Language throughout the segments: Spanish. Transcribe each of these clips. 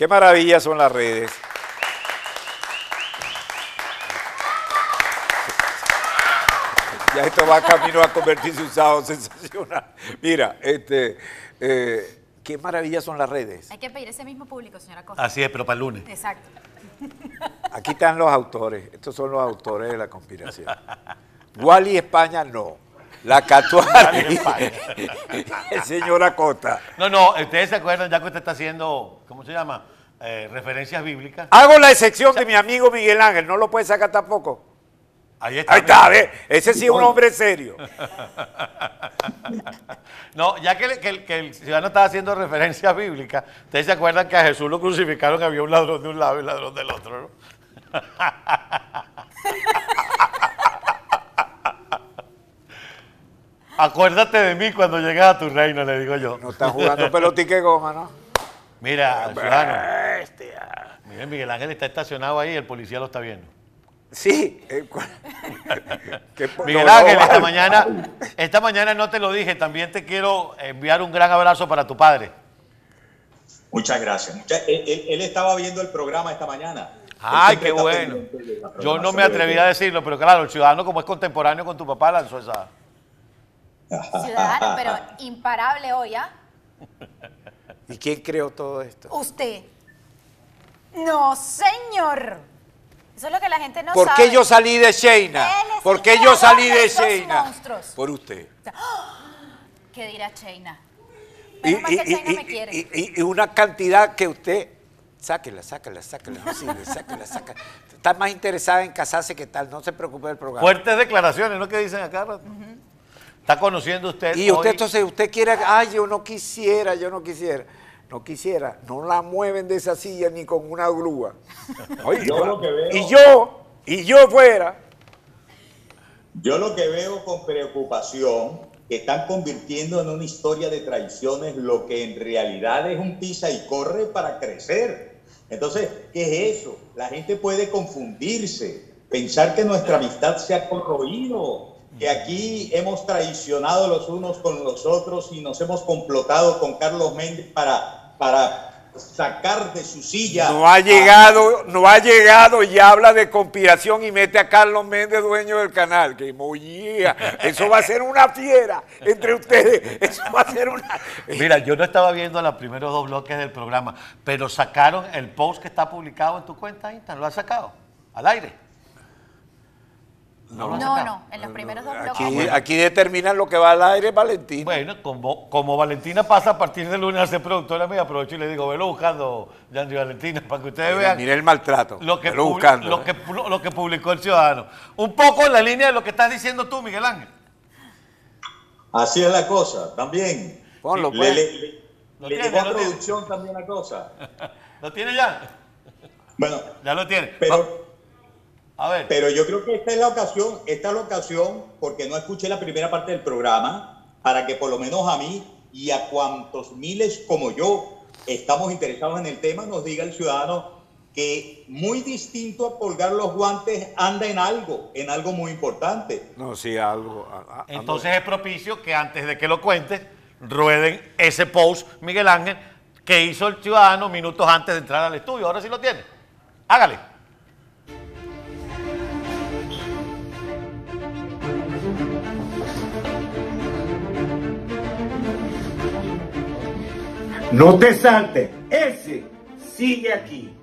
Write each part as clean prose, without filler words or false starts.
Qué maravilla son las redes. Ya esto va camino a convertirse en un sábado sensacional. Mira, qué maravilla son las redes. Hay que pedir ese mismo público, señora Costa. Así es, pero para el lunes. Exacto. Aquí están los autores. Estos son los autores de la conspiración. Wally España no. La Catuara el señor Acosta. No, ustedes se acuerdan ya que usted está haciendo, ¿cómo se llama? Referencias bíblicas. Hago la excepción de mi amigo Miguel Ángel. No lo puede sacar tampoco. Ahí está. Ahí está, ¿ves? Ese sí es un hombre serio. No, ya que el ciudadano estaba haciendo referencias bíblicas, ustedes se acuerdan que a Jesús lo crucificaron, había un ladrón de un lado y un ladrón del otro, ¿no? Acuérdate de mí cuando llegues a tu reino, le digo yo. No está jugando pelotique goma, ¿no? Mira, ciudadano. Miguel, Miguel Ángel está estacionado ahí y el policía lo está viendo. Sí. Miguel Ángel, esta mañana no te lo dije, también te quiero enviar un gran abrazo para tu padre. Muchas gracias. Él estaba viendo el programa esta mañana. Ay, qué bueno. Yo no me atreví a decirlo, pero claro, el ciudadano como es contemporáneo con tu papá lanzó esa... Ciudadano, pero imparable hoy, ¿ah? ¿Y quién creó todo esto? Usted. No, señor. Eso es lo que la gente no ¿Por sabe. qué yo salí de Sheina? Él es ¿Por el qué yo salí creador de estos Sheina? monstruos. Por usted. ¿Qué dirá Sheina? Y, Menos mal que Sheina me quiere. y una cantidad que usted... Sáquela, no sirve, sáquela. Está más interesada en casarse que tal, no se preocupe del programa. Fuertes declaraciones, ¿no? Que dicen acá. Está conociendo usted Y usted hoy... entonces, usted quiere, ay, yo no quisiera. No la mueven de esa silla ni con una grúa. Oye, Yo lo que veo- y yo fuera. Yo lo que veo con preocupación, que están convirtiendo en una historia de traiciones lo que en realidad es un pisa y corre para crecer. Entonces, ¿qué es eso? La gente puede confundirse, pensar que nuestra amistad se ha corroído, que aquí hemos traicionado los unos con los otros y nos hemos complotado con Carlos Méndez para sacar de su silla. No ha llegado y habla de conspiración y mete a Carlos Méndez, dueño del canal. Que mollía. Eso va a ser una fiera entre ustedes. Eso va a ser una... Mira, yo no estaba viendo los primeros 2 bloques del programa, pero sacaron el post que está publicado en tu cuenta Instagram. ¿Lo has sacado? ¿Al aire? No, en los primeros 2 bloques. Aquí determinan lo que va al aire Valentina. Bueno, como Valentina pasa a partir del lunes a ser productora, me aprovecho y le digo, velo buscando, Yandy Valentina, para que ustedes vean. Mire el maltrato. Lo que publicó el ciudadano. Un poco en la línea de lo que estás diciendo tú, Miguel Ángel. Así es la cosa, también. Ponlo, pues. Le llegó a producción también la cosa. ¿Lo tiene ya? Bueno, ya lo tiene. A ver. Pero yo creo que esta es la ocasión, porque no escuché la primera parte del programa, para que por lo menos a mí y a cuantos miles como yo estamos interesados en el tema, nos diga el ciudadano que muy distinto a colgar los guantes anda en algo muy importante. No, sí, algo. Entonces es propicio que antes de que lo cuentes, rueden ese post, Miguel Ángel, que hizo el ciudadano minutos antes de entrar al estudio. Ahora sí lo tiene. Hágale. No te saltes, ese sigue aquí.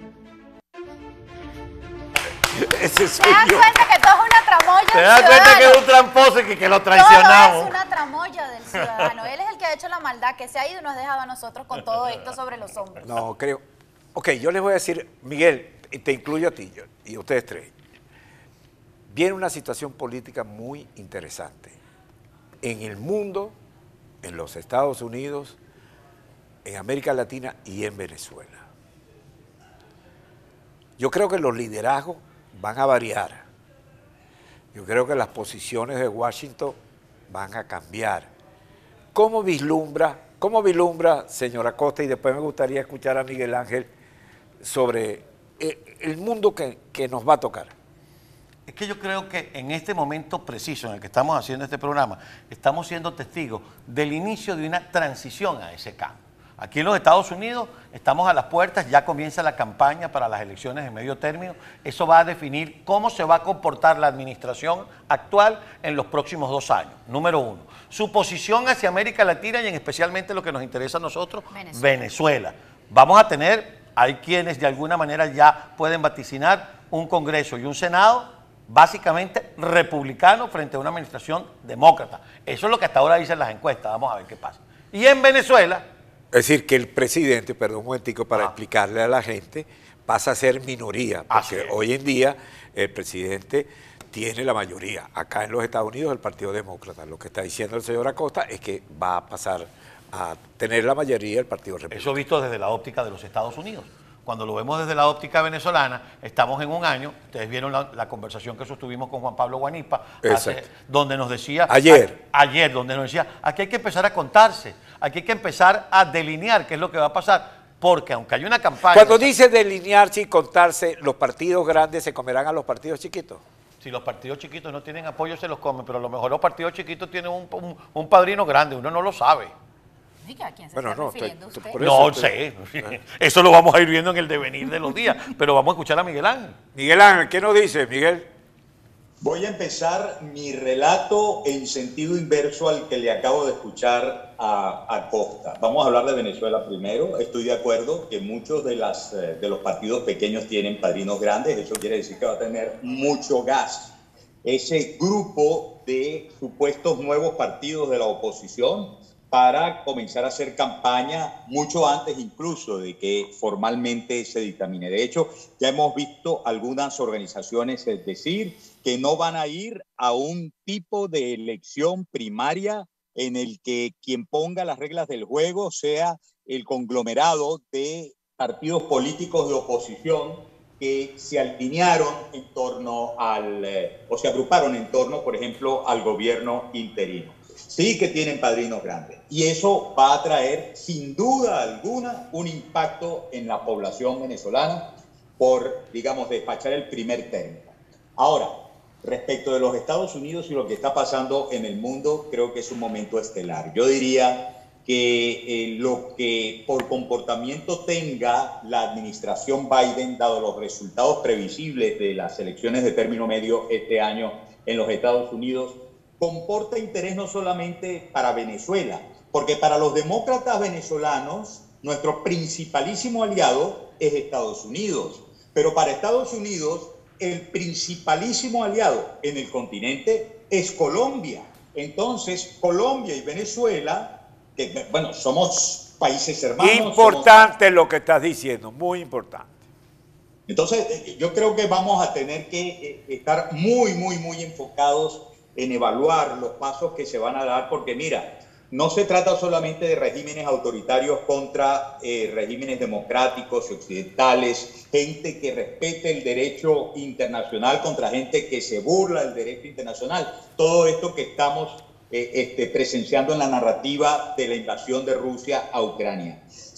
Ese ¿Te soy das yo. cuenta que todo es una tramoya ¿Te del das cuenta ciudadano? que es un tramposo y que lo Todo traicionamos? es una tramoya del ciudadano. Él es el que ha hecho la maldad, que se ha ido y nos ha dejado a nosotros con todo esto sobre los hombros. No, creo. Ok, yo les voy a decir, Miguel, te incluyo a ti y ustedes tres. Viene una situación política muy interesante. En el mundo, en los Estados Unidos, en América Latina y en Venezuela. Yo creo que los liderazgos van a variar. Yo creo que las posiciones de Washington van a cambiar. ¿Cómo vislumbra, señora Costa, y después me gustaría escuchar a Miguel Ángel sobre el mundo que nos va a tocar? Es que yo creo que en este momento preciso en el que estamos haciendo este programa, estamos siendo testigos del inicio de una transición a ese cambio. Aquí en los Estados Unidos estamos a las puertas, ya comienza la campaña para las elecciones de medio término. Eso va a definir cómo se va a comportar la administración actual en los próximos 2 años. Número 1, su posición hacia América Latina y en especialmente lo que nos interesa a nosotros, Venezuela. Vamos a tener, hay quienes de alguna manera ya pueden vaticinar un Congreso y un Senado básicamente republicano frente a una administración demócrata. Eso es lo que hasta ahora dicen las encuestas, vamos a ver qué pasa. Y en Venezuela... Es decir, que el presidente, perdón un momentico para explicarle a la gente, pasa a ser minoría, porque hoy en día el presidente tiene la mayoría. Acá en los Estados Unidos el Partido Demócrata, lo que está diciendo el señor Acosta es que va a pasar a tener la mayoría el Partido Republicano. Eso visto desde la óptica de los Estados Unidos. Cuando lo vemos desde la óptica venezolana, estamos en un año, ustedes vieron la conversación que sostuvimos con Juan Pablo Guanipa, donde nos decía... Ayer, donde nos decía, aquí hay que empezar a contarse, aquí hay que empezar a delinear qué es lo que va a pasar, porque aunque hay una campaña... Cuando dice delinearse y contarse, ¿los partidos grandes se comerán a los partidos chiquitos? Si los partidos chiquitos no tienen apoyo, se los comen, pero a lo mejor los partidos chiquitos tienen un padrino grande, uno no lo sabe. ¿A quién se está refiriendo usted? No sé, eso lo vamos a ir viendo en el devenir de los días, pero vamos a escuchar a Miguel Ángel. Miguel Ángel, ¿qué nos dice, Miguel? Voy a empezar mi relato en sentido inverso al que le acabo de escuchar a Acosta. Vamos a hablar de Venezuela primero. Estoy de acuerdo que muchos de los partidos pequeños tienen padrinos grandes. Eso quiere decir que va a tener mucho gas. Ese grupo de supuestos nuevos partidos de la oposición para comenzar a hacer campaña mucho antes incluso de que formalmente se dictamine. De hecho, ya hemos visto algunas organizaciones decir que no van a ir a un tipo de elección primaria en el que quien ponga las reglas del juego sea el conglomerado de partidos políticos de oposición que se alinearon en torno o se agruparon en torno, por ejemplo, al gobierno interino. Sí que tienen padrinos grandes y eso va a traer sin duda alguna un impacto en la población venezolana por, digamos, despachar el primer término. Ahora, respecto de los Estados Unidos y lo que está pasando en el mundo, creo que es un momento estelar. Yo diría que lo que por comportamiento tenga la administración Biden, dado los resultados previsibles de las elecciones de término medio este año en los Estados Unidos, comporta interés no solamente para Venezuela, porque para los demócratas venezolanos, nuestro principalísimo aliado es Estados Unidos. Pero para Estados Unidos, el principalísimo aliado en el continente es Colombia. Entonces, Colombia y Venezuela, que bueno, somos países hermanos. Importante lo que estás diciendo, muy importante. Entonces, yo creo que vamos a tener que estar muy enfocados en evaluar los pasos que se van a dar, porque mira, no se trata solamente de regímenes autoritarios contra regímenes democráticos y occidentales, gente que respete el derecho internacional contra gente que se burla del derecho internacional. Todo esto que estamos presenciando en la narrativa de la invasión de Rusia a Ucrania.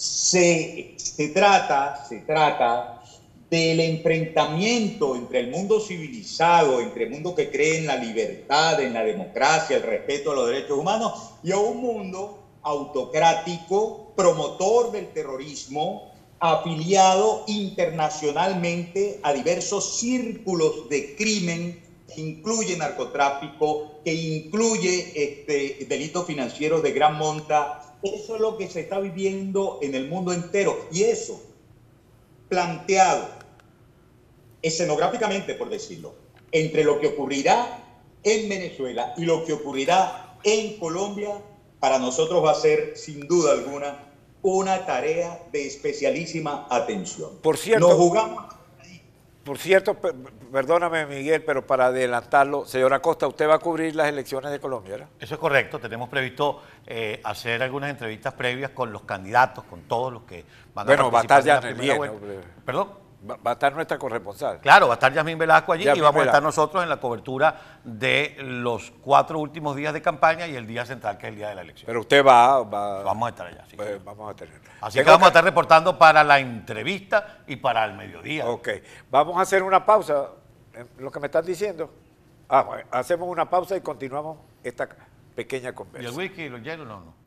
Se trata del enfrentamiento entre el mundo civilizado, entre el mundo que cree en la libertad, en la democracia, el respeto a los derechos humanos, y a un mundo autocrático, promotor del terrorismo, afiliado internacionalmente a diversos círculos de crimen que incluye narcotráfico, que incluye delitos financieros de gran monta. Eso es lo que se está viviendo en el mundo entero, y eso planteado escenográficamente, por decirlo, entre lo que ocurrirá en Venezuela y lo que ocurrirá en Colombia, para nosotros va a ser, sin duda alguna, una tarea de especialísima atención. Por cierto, nos jugamos. Por cierto, perdóname, Miguel, pero para adelantarlo, señor Acosta, usted va a cubrir las elecciones de Colombia, ¿verdad? Eso es correcto. Tenemos previsto hacer algunas entrevistas previas con los candidatos, con todos los que van a participar ya en la primera vuelta. ¿Perdón? Va a estar nuestra corresponsal. Claro, va a estar Yasmín Velasco allí y vamos a estar Velasco. nosotros en la cobertura de los 4 últimos días de campaña y el día central, que es el día de la elección. Pero usted va. Vamos a estar allá. Sí. Pues vamos a tener. Así que vamos a estar reportando para la entrevista y para el mediodía. Ok. Vamos a hacer una pausa. Lo que me están diciendo. Bueno, hacemos una pausa y continuamos esta pequeña conversa. ¿Y el whisky y los hielos? No.